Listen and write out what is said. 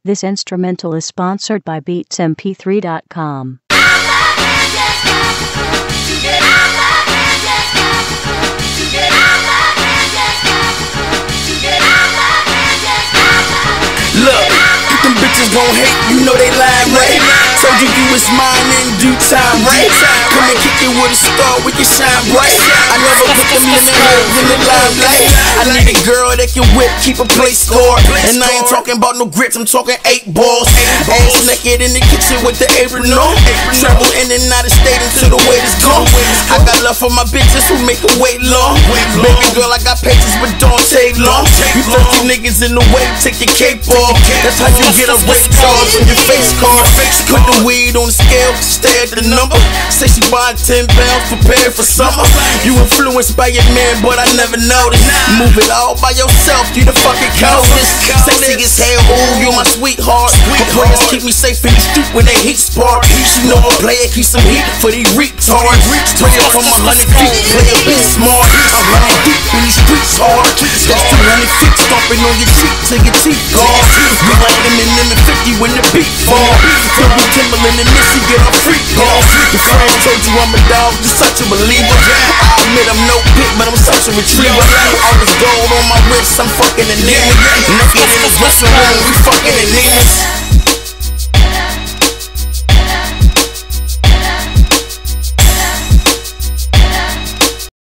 This instrumental is sponsored by BeatsMP3.com. Look, them bitches gon' hate, you know they lying, right? Told you was mine in due time, right? Come and kick it with a star, we can shine bright. I never put them in the hood in the limelight. I need a girl that can whip, keep a place score. And I ain't talking about no grits, I'm talking 8 balls. Ass naked in the kitchen with the apron on. Travel in and out of state until the weight is gone. I got love for my bitches who make a wait long. Baby girl, I got patience, but don't take long. You thirsty niggas in the way, take your cape off. That's how you get a rate card from your face card. Put the weed on the scale, stay at the number. Say she buying 10 pounds, prepared for summer. You influenced by your man, but I never noticed. Move it all by yourself, you the fucking coldest. Say niggas hell, ooh, you my sweetheart. My prayers keep me safe in the street when they heat spark. She know a player, keep some heat for these retards. Pray up from 100 feet, play a bit smart. I'm running deep in these streets hard. That's 200 feet, stomping on your cheek till your teeth gone. We ride them in them at 50 when the beat fall. Feel me Timberland and Missy get a free call. Your friend told you I'm a dog, you such a believer. I admit I'm no pit, but I'm such a retriever. All this gold on my wrist, I'm fucking anemic. Naked in the dressing room, we fucking anemic.